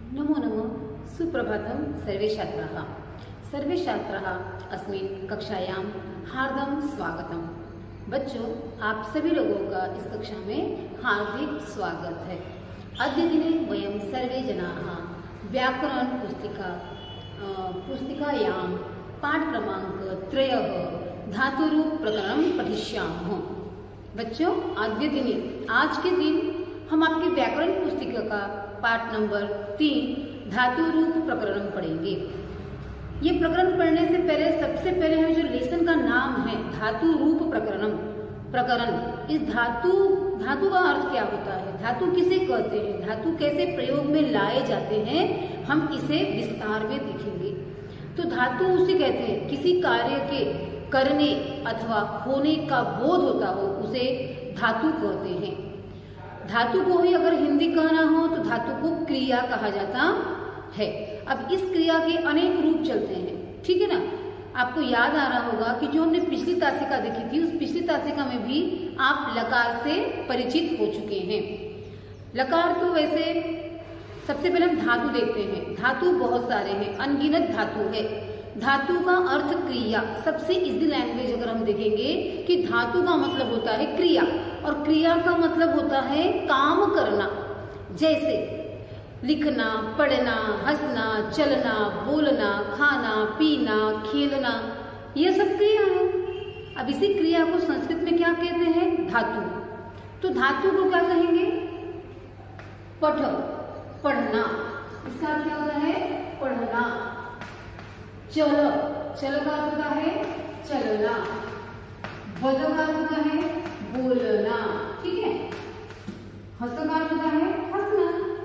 नमो नमः। सुप्रभातं सर्वे छात्राः। सर्वे छात्राः अस्मिन् कक्षायां हार्दं स्वागतम्। बच्चों, आप सभी लोगों का इस कक्षा में हार्दिक स्वागत है। अद्य दिने वयं सर्वे जनाः व्याकरण पुस्तिकायां पाठ क्रमांक 3 धातुरूप प्रकरणं पठिष्यामः। बच्चों, अद्य दिने आज के दिन हम आपकी व्याकरण पुस्तिका का पाठ नंबर 3 धातु रूप प्रकरण पढ़ेंगे। ये प्रकरण पढ़ने से पहले सबसे पहले हमें जो लेसन का नाम है धातु रूप प्रकरण, इस धातु का अर्थ क्या होता है, धातु किसे कहते हैं, धातु कैसे प्रयोग में लाए जाते हैं, हम इसे विस्तार में देखेंगे। तो धातु उसे कहते हैं किसी कार्य के करने अथवा होने का बोध होता हो उसे धातु कहते हैं। धातु को ही अगर हिंदी कहना हो तो धातु को क्रिया कहा जाता है। अब इस क्रिया के अनेक रूप चलते हैं, ठीक है ना। आपको याद आ रहा होगा कि जो हमने पिछली तासिका देखी थी, उस पिछली तासिका में भी आप लकार से परिचित हो चुके हैं। लकार तो वैसे सबसे पहले हम धातु देखते हैं। धातु बहुत सारे हैं, अनगिनत धातु है। धातु का अर्थ क्रिया, सबसे इजी लैंग्वेज अगर हम देखेंगे कि धातु का मतलब होता है क्रिया, और क्रिया का मतलब होता है काम करना, जैसे लिखना, पढ़ना, हंसना, चलना, बोलना, खाना, पीना, खेलना, ये सब क्रिया है। अब इसी क्रिया को संस्कृत में क्या कहते हैं, धातु। तो धातु को क्या कहेंगे, पठ, पढ़ना, इसका क्या होता है, पढ़ना। चल, चल का अर्थ होता है चलना। बद का अर्थ होता है बोलना, ठीक है। हंस का अर्थ होता है हंसना।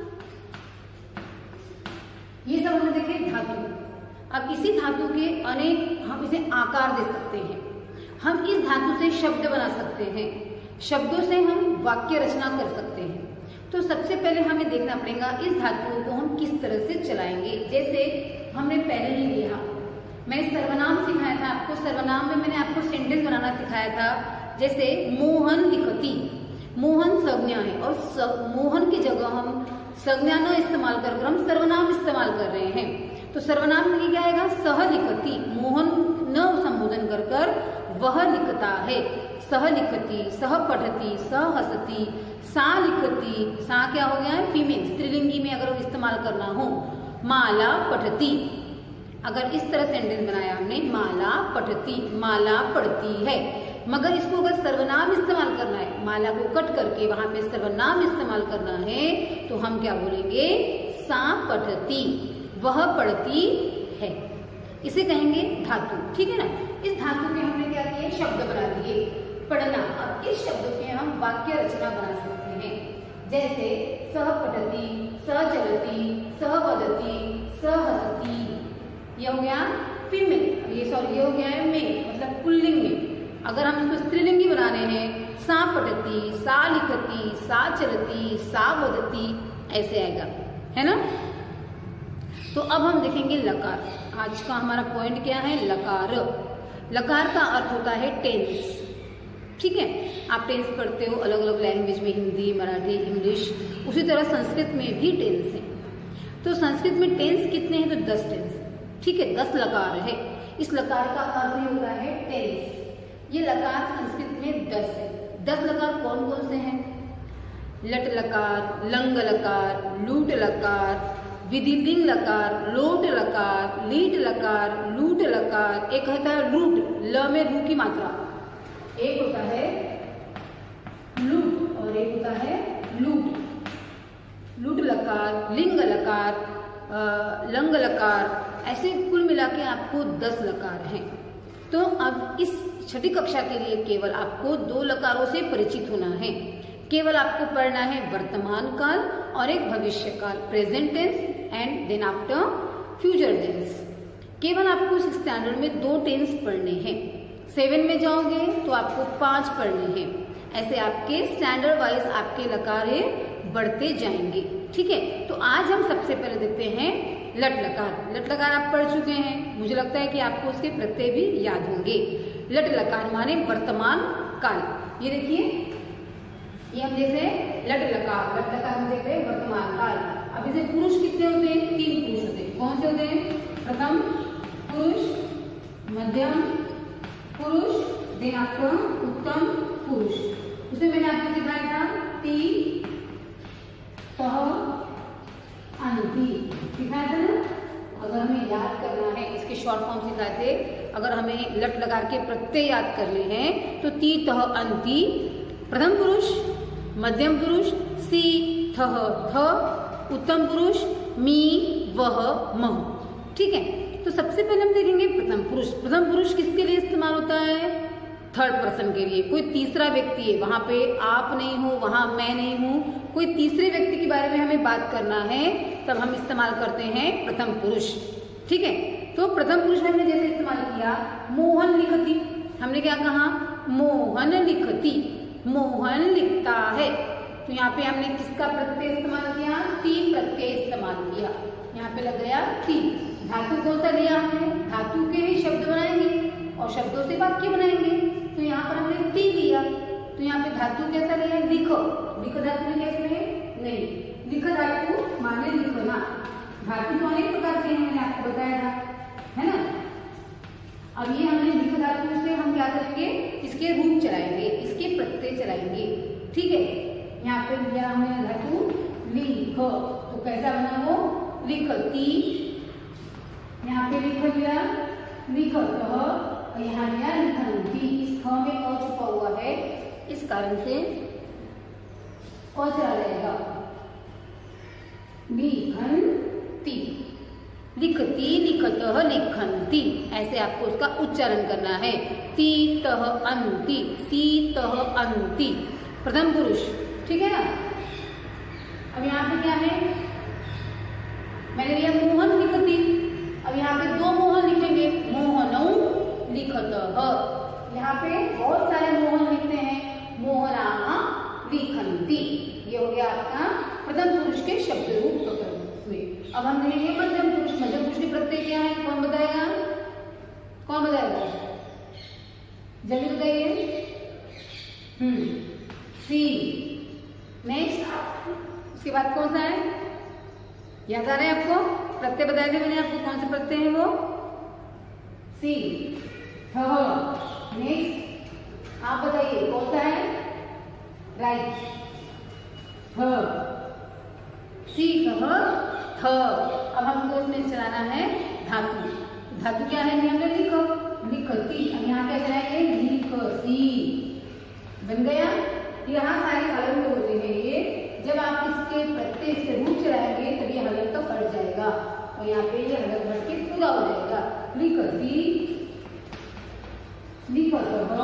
ये सब हमने देखे धातु। अब इसी धातु के अनेक, हम इसे आकार दे सकते हैं। हम इस धातु से शब्द बना सकते हैं, शब्दों से हम वाक्य रचना कर सकते हैं। तो सबसे पहले हमें देखना पड़ेगा इस धातुओं को हम किस तरह से चलाएंगे। जैसे हमने पहले ही लिया, मैं सर्वनाम सिखाया था आपको। सर्वनाम में मैंने आपको सेंटेंस बनाना सिखाया था। जैसे मोहन लिखती, मोहन संज्ञा है और मोहन की जगह हम संज्ञा न इस्तेमाल कर हम सर्वनाम इस्तेमाल कर रहे हैं। तो सर्वनाम में क्या आएगा, सह लिखती, मोहन न संबोधन कर वह लिखता है। सह लिखती, सह पढ़ती, सह हंसती, सा लिखती, सा क्या हो गया है फीमेल, स्त्रीलिंगी में अगर इस्तेमाल करना हो। माला पढ़ती, अगर इस तरह सेंटेंस बनाया हमने, माला पढ़ती, माला पढ़ती है। मगर इसको अगर सर्वनाम इस्तेमाल करना है, माला को कट करके वहां पे सर्वनाम इस्तेमाल करना है, तो हम क्या बोलेंगे, सा पढ़ती, वह पढ़ती है। इसे कहेंगे धातु, ठीक है ना। इस धातु के हमने क्या किए, शब्द बना दिए, पढ़ना। अब इस शब्द के हम वाक्य रचना बना सकते हैं। जैसे सह पढ़ती, सह चलती, सह वदती, सह हंसती, ये हो गया फीमेल, ये हो गया है मेल, मतलब पुल्लिंग में। अगर हम इसको स्त्रीलिंगी बनाने हैं, सा पढ़ती, सा लिखती, सा चलती, सा वदती, ऐसे आएगा, है ना। तो अब हम देखेंगे लकार। आज का हमारा पॉइंट क्या है, लकार। लकार का अर्थ होता है टेंस, ठीक है। आप टेंस पढ़ते हो अलग अलग लैंग्वेज में, हिंदी, मराठी, इंग्लिश, उसी तरह संस्कृत में भी टेंस है। तो संस्कृत में टेंस कितने हैं, तो 10 टेंस, ठीक है, 10 लकार है। इस लकार का अर्थ ही होता है टेंस। ये लकार संस्कृत में 10 है। 10 लकार कौन कौन से हैं, लट लकार, लंग लकार, लूट लकार, विधिलिंग लकार, लोट लकार, लीट लकार, लूट लकार। एक होता है लूट, ल में रू की मात्रा, एक होता है लूट और एक होता है लूट। लूट लकार, लिंग लकार, लंग लकार, ऐसे कुल मिला के आपको 10 लकार हैं। तो अब इस छठी कक्षा के लिए केवल आपको 2 लकारों से परिचित होना है। केवल आपको पढ़ना है वर्तमान काल और एक भविष्य काल, present tense and then after future tense. केवल आपको 6th स्टैंडर्ड में 2 टेंस पढ़ने हैं। 7 में जाओगे तो आपको 5 पढ़ने हैं। ऐसे आपके स्टैंडर्ड वाइज आपके लकार बढ़ते जाएंगे, ठीक है। तो आज हम सबसे पहले देखते हैं लट लकार। लट लकार आप पढ़ चुके हैं, मुझे लगता है कि आपको उसके प्रत्यय भी याद होंगे। लट लकार माने वर्तमान काल। ये देखिए, ये हम देख रहे हैं लट लकार, लट लकार हम देख रहे हैं वर्तमान काल। अब इसे पुरुष कितने होते हैं, कौन से होते हैं? प्रथम पुरुष, मध्यम पुरुष, देन आफ्टर उत्तम पुरुष। उसमें मैंने आपको सिखाया था ती, तह, अंति सिखाया था ना। अगर हमें याद करना है, इसके शॉर्ट फॉर्म सिखाए थे, अगर हमें लट लगा के प्रत्यय याद करने हैं तो ती, तह, अंति, प्रथम पुरुष, मध्यम पुरुष, सी, थह, थ, उत्तम पुरुष, मी, वह, मह। ठीक है, तो सबसे पहले हम देखेंगे प्रथम पुरुष। प्रथम पुरुष किसके लिए इस्तेमाल होता है? थर्ड पर्सन के लिए। कोई तीसरा व्यक्ति है, वहां पे आप नहीं हो, वहां मैं नहीं हूं, कोई तीसरे व्यक्ति के बारे में हमें बात करना है, तब हम इस्तेमाल करते हैं प्रथम पुरुष। ठीक है, तो प्रथम पुरुष में हमने जैसे इस्तेमाल किया, मोहन लिखती, हमने क्या कहा? मोहन लिखती, मोहन लिखता है। तो यहाँ पे हमने किसका प्रत्यय इस्तेमाल किया? ती प्रत्यय इस्तेमाल किया। यहाँ पे लग गया ती। धातु कौन सा लिया हमने? धातु के ही शब्द बनाएंगे और शब्दों से वाक्य बनाएंगे। तो यहाँ पर हमने ती लिया, तो यहाँ पे धातु कैसा लिया? लिखो। लिखो धातु में कैसे है? नहीं, लिखो धातु माने लिखना। धातु तो अनेक प्रकार के हैं, मैंने आपको बताया था, है ना। अब ये हमने लिखो धातु से हम क्या करेंगे? इसके रूप चलाएंगे, इसके प्रत्यय चलाएंगे। ठीक है, यहाँ पे लिया हमने धातु लिख, तो कैसा बना वो? लिखती। यहाँ पे लिख लिया लिखत, और यहाँ लिया लिखंती। इस ख में अ छुपा हुआ है, इस कारण से अ चला जाएगा। लिखंती, लिखती, लिखतः, लिखंती, ऐसे आपको उसका उच्चारण करना है। ती, तह, अंति, ती, तह, अंति, प्रथम पुरुष। ठीक है ना। अब यहाँ पे क्या है? मैंने लिया मोहन लिखती। अब यहाँ पे दो मोहन लिखेंगे, मोहनौ लिखतः। यहाँ पे बहुत सारे मोहन लिखते हैं, मोहना लिखंती। ये हो गया आपका प्रथम पुरुष के शब्द रूप हुए। अब हम देखेंगे मध्यम पुरुष। मध्यम पुरुष के प्रत्यय क्या है? कौन बताएगा? कौन बताएगा? जल्दी बताइए। सी। नेक्स्ट, उसके बाद कौन सा है? याद आ रहा है आपको? प्रत्यय बताए थे मैंने आपको, कौन से प्रत्यय हैं वो? सी, थ। नेक्स्ट आप बताइए कौन सा है? राइट, थ, सी, थ, थ। अब हमको इसमें चलाना है धातु। धातु क्या है? हमने लिखो, लिखती। अब यहाँ क्या चलाएंगे? लिखती। बन गया। यहाँ सारे हलन तो होते हैं, ये जब आप इसके प्रत्यय से रूप चलाएंगे तब ये हलन तो हट जाएगा, और यहाँ पे ये हलन हट के पूरा हो जाएगा। लिखती, लिखतः,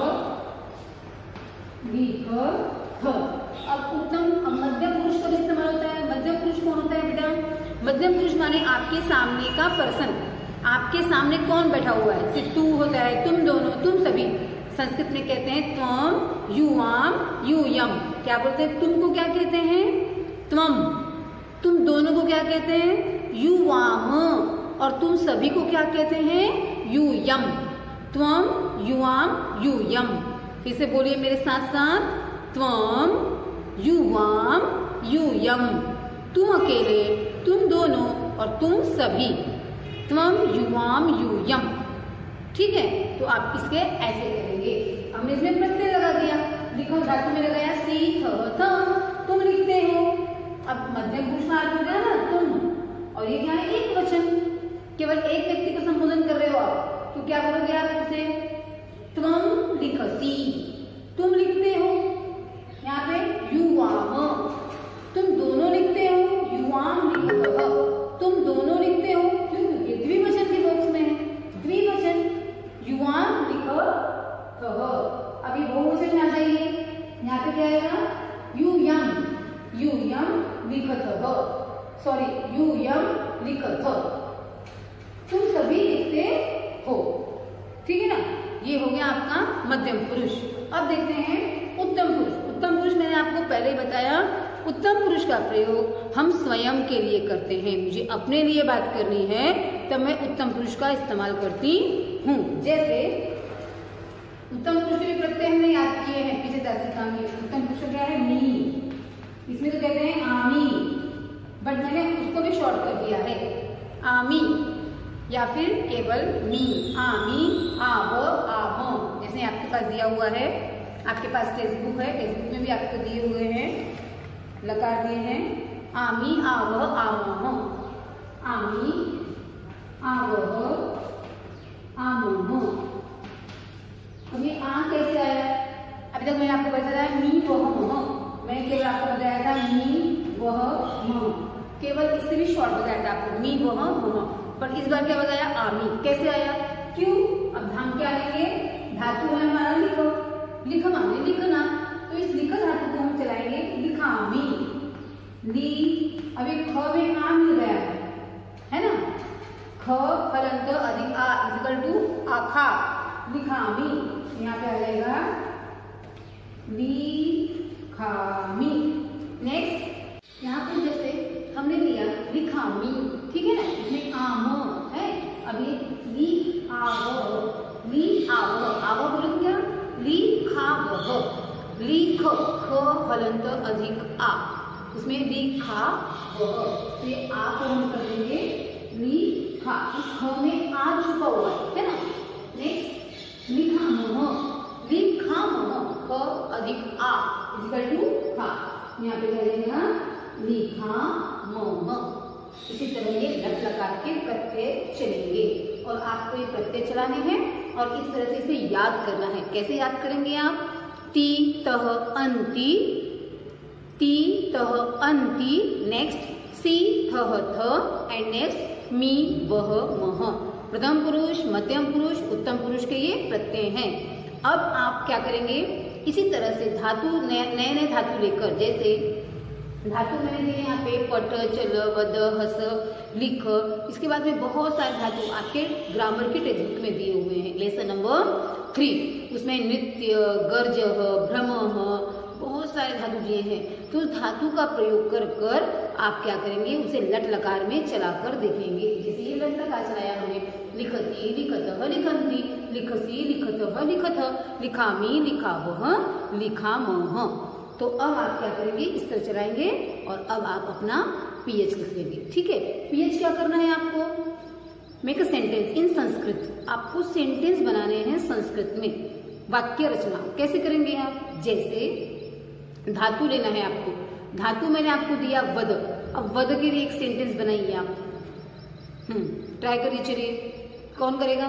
लिखथ। अब उत्तम, अब मध्यम पुरुष कब इस्तेमाल होता है? मध्यम पुरुष कौन होता है बेटा? मध्यम पुरुष माने आपके सामने का पर्सन। आपके सामने कौन बैठा हुआ है? सिर्फ तू होता है, तुम दोनों, तुम सभी। संस्कृत में कहते हैं त्वम, युवाम, यूयम। क्या बोलते हैं? तुम को क्या कहते हैं? त्वम। तुम दोनों को क्या कहते हैं? युवाम। और तुम सभी को क्या कहते हैं? यूयम। त्वम, युवाम, यूयम। फिर से बोलिए मेरे साथ साथ, त्वम, युवाम, यूयम। तुम अकेले, तुम दोनों और तुम सभी। त्वम, युवाम, यूयम। ठीक है, तो आप इसके ऐसे करेंगे। हमने इसमें प्रत्यय लगा दिया। लिखो धातु में लगाया सी, थ, थ। तुम लिखते हो। अब मध्यम पुरुष में हो गया ना तुम, और ये क्या है? एक वचन, केवल एक व्यक्ति को संबोधन कर रहे हो आप, तो क्या करोगे आप उसे? त्वम लिखसी, तुम लिखते हो। यहाँ पे युवाम, तुम दोनों लिखते हो। युवाम लिखतः, तुम दोनों लिखते हो। क्यों? ये द्विवचन के बॉक्स में है, द्विवचन। युवाम लिखतः। अभी बहुवचन आ जाइए, यहाँ पे क्या आएगा? यूयम, यूयम लिखतः, सॉरी यूयम लिखत। तुम सभी लिखते हो। ठीक है ना। ये हो गया आपका मध्यम पुरुष। अब देखते हैं उत्तम पुरुष। उत्तम पुरुष मैंने आपको पहले ही बताया, उत्तम पुरुष का प्रयोग हम स्वयं के लिए करते हैं। मुझे अपने लिए बात करनी है तब मैं उत्तम पुरुष का इस्तेमाल करती हूँ। जैसे उत्तम पुरुष के प्रत्यय हमने याद किए हैं पीछे दासिका में। उत्तम पुरुष क्या है? मी। इसमें तो कहते हैं आमी, बट मैंने उसको भी शॉर्ट कर दिया है। आमी, या फिर केवल मी, आमी, आव, आम। जैसे आपके पास दिया हुआ है, आपके पास टेक्स्ट बुक है, टेक्स्ट बुक में भी आपको दिए हुए हैं, लकार दिए हैं, आमी, आव, आम, आमी, आव, आम। अब ये आ कैसे आया? अभी तक मैंने आपको बताया मी वह मह, मैंने केवल आपको बताया था मी वह मह, केवल इससे भी शॉर्ट बताया था आपको, मी वह मह। पर इस बार क्या बताया? आमी। कैसे आया? क्यों? अब हम क्या लेंगे? धातु है हमारा लिख, लिख माने लिखना, तो इस लिख धातु को हम चलाएंगे लिखामी, ली। अभी ख में आ मिल गया है ना, ख फलंत अधिक आ इक्वल टू आखा, लिखामी। यहाँ पे आ जाएगा लिखामी। नेक्स्ट यहाँ पे जैसे हमने लिया लिखामी, ठीक है ना, इसमें आम है। अभी ली आव, ली आव, आव बोलो क्या? ली खा वह, ली ख, ख फलंत अधिक आ, उसमें ली खा वह, तो ये आ को हम कर देंगे ली खा, इस ख में आ छुपा हुआ है ना। नेक्स्ट लिखा मह, लिखा मह, ख अधिक आ इक्वल टू खा, यहाँ पे क्या देगा? लिखा मह। इसी तरह ये लट लगा के प्रत्यय चलेंगे और आपको ये प्रत्यय चलाने हैं और इस तरह से इसे याद करना है। कैसे याद करेंगे आप? ती तह अंति, ती तह अंति, नेक्स्ट सी थह थ, एंड नेक्स्ट मी वह मह। प्रथम पुरुष, मध्यम पुरुष, उत्तम पुरुष के ये प्रत्यय हैं। अब आप क्या करेंगे? इसी तरह से धातु नए नए धातु लेकर, जैसे धातु मैंने दिए यहाँ पे पट, चल, वद, हस, लिख, इसके बाद में बहुत सारे धातु आपके ग्रामर की टेक्स्ट बुक में दिए हुए हैं। लेसन नंबर 3 उसमें नृत्य, गर्ज, भ्रम, बहुत सारे धातु दिए हैं। तो उस धातु का प्रयोग कर कर आप क्या करेंगे? उसे लट लकार में चलाकर देखेंगे। जैसे ये लट लकार चलाया हमने, लिखती, लिखत, लिखंती, लिखसी, लिखत, लिखथ, लिखामी, लिखावह, लिखामह। तो अब आप क्या करेंगे? इस तरह चलाएंगे और अब आप अपना पीएच लिख लेंगे, ठीक है। पीएच क्या करना है आपको? Make a sentence in Sanskrit. आपको सेंटेंस बनाने हैं संस्कृत में, वाक्य रचना। कैसे करेंगे आप? जैसे धातु लेना है आपको, धातु मैंने आपको दिया वद, अब वद के लिए एक सेंटेंस बनाइए आप। ट्राई करिए, चलिए कौन करेगा?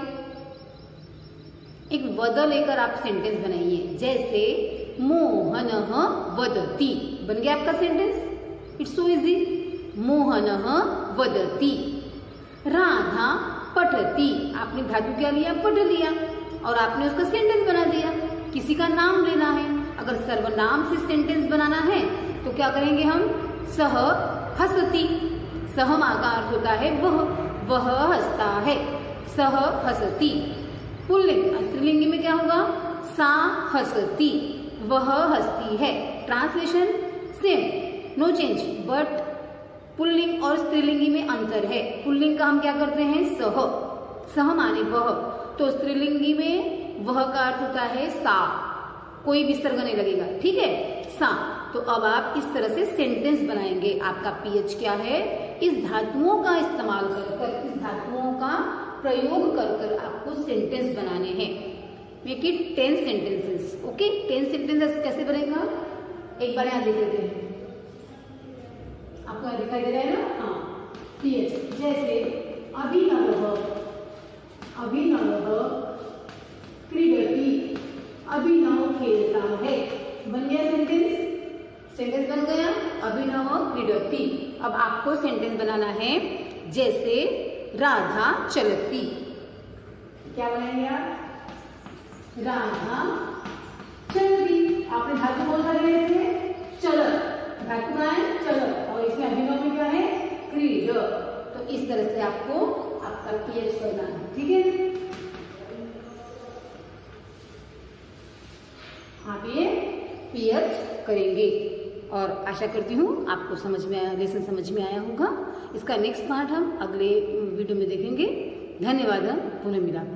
एक वद लेकर आप सेंटेंस बनाइए। जैसे मोहन वदती, बन गया आपका sentence. It's so easy. Mohan वदती। राधा पठती, आपने धातु क्या लिया? पठ लिया और आपने उसका सेंटेंस बना दिया। किसी का नाम लेना है, अगर सर्वनाम से सेंटेंस बनाना है तो क्या करेंगे हम? सह हसती, सह का अर्थ होता है वह हंसता है, सह हसती। पुल्लिंग, स्त्रीलिंग में क्या होगा? सा हसती, वह हंसती है। Translation same, no change, but पुल्लिंग और स्त्रीलिंगी में अंतर है। पुल्लिंग का हम क्या करते हैं? सह, सह माने वह, तो स्त्रीलिंगी में वह का अर्थ होता है सा, कोई विसर्ग नहीं लगेगा, ठीक है, सा। तो अब आप इस तरह से सेंटेंस बनाएंगे। आपका पीएच क्या है? इस धातुओं का इस्तेमाल कर, इस धातुओं का प्रयोग कर आपको सेंटेंस बनाने हैं। Make it 10 sentences, okay. 10 sentences कैसे बनेगा? एक बार यहाँ देख लेते हैं, आपको दिखाई दे रहा है ना? हाँ, पीएच। जैसे अभिनव, अभिनव क्रीडती, अभिनव खेलता है। बन गया सेंटेंस, सेंटेंस बन गया अभिनव क्रीडती। अब आपको सेंटेंस बनाना है जैसे राधा चलती। क्या बनाएंगे आप? राधा चलती। आपने धातु बोल रहे हैं चल, धातु बनाए चल, और इसमें अभिनव में क्या है? क्रीड। तो इस तरह से आपको आपका पीएच करना है, ठीक है। आप ये पीएच करेंगे और आशा करती हूँ आपको समझ में आया, लेसन समझ में आया होगा। इसका नेक्स्ट पार्ट हम अगले वीडियो में देखेंगे। धन्यवाद, पुनः मिलाप।